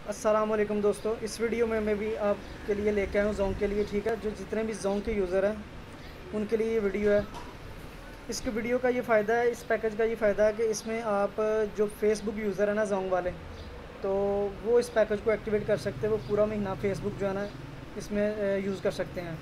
अस्सलाम वालेकुम दोस्तों, इस वीडियो में मैं भी आपके लिए लेके आया हूँ जोंग के लिए। ठीक है, जो जितने भी जोंग के यूज़र हैं उनके लिए ये वीडियो है। इसके वीडियो का ये फ़ायदा है, इस पैकेज का ये फ़ायदा है कि इसमें आप जो फेसबुक यूज़र है ना जोंग वाले, तो वो इस पैकेज को एक्टिवेट कर सकते हैं। वो पूरा महीना फेसबुक जो है ना इसमें यूज़ कर सकते हैं।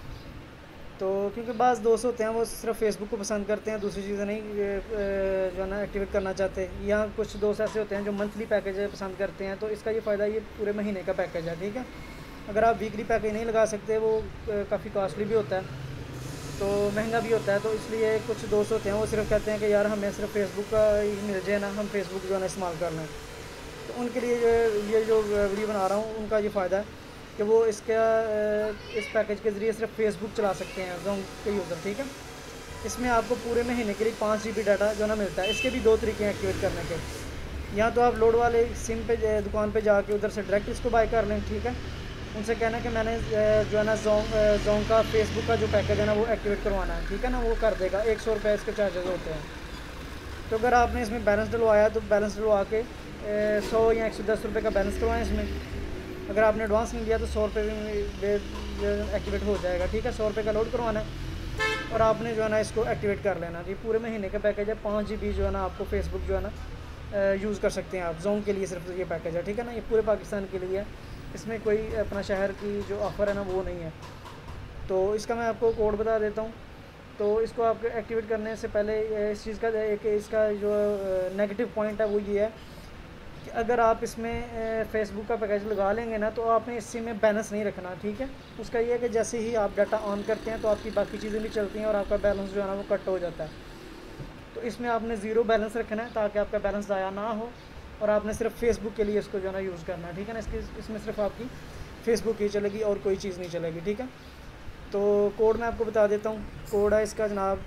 तो क्योंकि बाज़ दोस्त होते हैं वो सिर्फ फेसबुक को पसंद करते हैं, दूसरी चीज़ें नहीं जो है ना एक्टिवेट करना चाहते। यहाँ कुछ दोस्त ऐसे होते हैं जो मंथली पैकेज पसंद करते हैं, तो इसका ये फ़ायदा, ये पूरे महीने का पैकेज है। ठीक है, अगर आप वीकली पैकेज नहीं लगा सकते, वो काफ़ी कॉस्टली भी होता है, तो महंगा भी होता है। तो इसलिए कुछ दोस्त होते हैं वो सिर्फ कहते हैं कि यार हमें सिर्फ फेसबुक का ही मिल जाए ना, हम फेसबुक जो है ना इस्तेमाल कर लें। तो उनके लिए ये जो वीडियो बना रहा हूँ उनका ये फ़ायदा है कि वो इसका इस पैकेज के ज़रिए सिर्फ फेसबुक चला सकते हैं जोंग के यूज़र। ठीक है, इसमें आपको पूरे महीने के लिए 5 GB डाटा जो ना मिलता है। इसके भी दो तरीके हैं एक्टिवेट करने के। या तो आप लोड वाले सिम पे दुकान पे जाके उधर से डायरेक्ट इसको बाय कर लें। ठीक है, उनसे कहना कि मैंने जो है ना जोंग का फेसबुक का जो पैकेज है ना वो एक्टिवेट करवाना है। ठीक है ना, वो कर देगा। 100 रुपये इसके चार्जेस होते हैं। तो अगर आपने इसमें बैलेंस डलवाया तो बैलेंस डलवा के 100 या 110 रुपये का बैलेंस करवाएं इसमें। अगर आपने एडवांस नहीं लिया तो 100 रुपये में एक्टिवेट हो जाएगा। ठीक है, 100 रुपये का लोड करवाना है और आपने जो है ना इसको एक्टिवेट कर लेना। ये पूरे महीने का पैकेज है। 5 GB जो है ना आपको फेसबुक जो है ना यूज़ कर सकते हैं आप जोंग के लिए। सिर्फ ये पैकेज है। ठीक है ना, ये पूरे पाकिस्तान के लिए है। इसमें कोई अपना शहर की जो ऑफ़र है ना वो नहीं है। तो इसका मैं आपको कोड बता देता हूँ। तो इसको आप एक्टिवेट करने से पहले इस चीज़ का एक इसका जो नेगेटिव पॉइंट है वो ये है कि अगर आप इसमें फेसबुक का पैकेज लगा लेंगे ना, तो आपने इसी में बैलेंस नहीं रखना। ठीक है, उसका ये है कि जैसे ही आप डाटा ऑन करते हैं तो आपकी बाकी चीज़ें भी चलती हैं और आपका बैलेंस जो है ना वो कट हो जाता है। तो इसमें आपने ज़ीरो बैलेंस रखना है ताकि आपका बैलेंस ज़ाया ना हो और आपने सिर्फ फेसबुक के लिए इसको जो है ना यूज़ करना है। ठीक है ना, इसमें सिर्फ आपकी फेसबुक ही चलेगी और कोई चीज़ नहीं चलेगी। ठीक है, तो कोड मैं आपको बता देता हूँ। कोड है इसका जनाब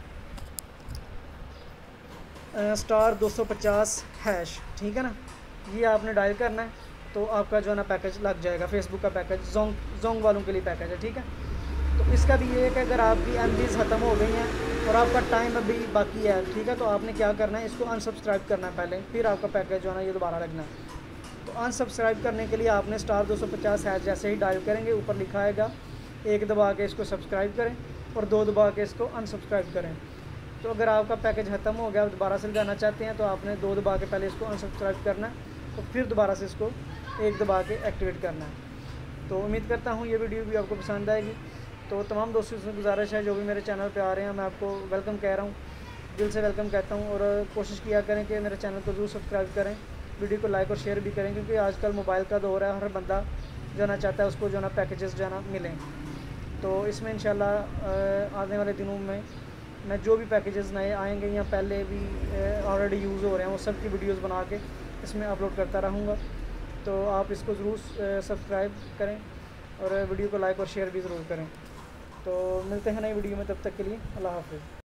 *250#। ठीक है ना, ये आपने डायल करना है तो आपका जो है ना पैकेज लग जाएगा। फेसबुक का पैकेज जोंग वालों के लिए पैकेज है। ठीक है, तो इसका भी ये है कि अगर आपकी MBs ख़त्म हो गई हैं और आपका टाइम अभी बाकी है, ठीक है, तो आपने क्या करना है, इसको अनसब्सक्राइब करना है पहले, फिर आपका पैकेज जो है ना ये दोबारा लगना है। तो अनसब्सक्राइब करने के लिए आपने *250# जैसे ही डायल करेंगे ऊपर लिखा आएगा, 1 दबा के इसको सब्सक्राइब करें और 2 दबा के इसको अनसब्सक्राइब करें। तो अगर आपका पैकेज ख़त्म हो गया, आप दोबारा से लगाना चाहते हैं, तो आपने 2 दबा के पहले इसको अनसब्सक्राइब करना है और फिर दोबारा से इसको 1 दबा के एक्टिवेट करना है। तो उम्मीद करता हूँ ये वीडियो भी आपको पसंद आएगी। तो तमाम दोस्तों से गुजारिश है जो भी मेरे चैनल पे आ रहे हैं, मैं आपको वेलकम कह रहा हूँ, दिल से वेलकम कहता हूँ। और कोशिश किया करें कि मेरे चैनल को ज़रूर सब्सक्राइब करें, वीडियो को लाइक और शेयर भी करें, क्योंकि आजकल मोबाइल का दौर है, हर बंदा जो ना चाहता है उसको जो ना पैकेजेस जो है ना मिलें। तो इसमें इंशाल्लाह आने वाले दिनों में मैं जो भी पैकेजेस नए आएंगे या पहले भी ऑलरेडी यूज़ हो रहे हैं वो सब की वीडियोस बना के इसमें अपलोड करता रहूँगा। तो आप इसको ज़रूर सब्सक्राइब करें और वीडियो को लाइक और शेयर भी ज़रूर करें। तो मिलते हैं नई वीडियो में, तब तक के लिए अल्लाह हाफ़िज़।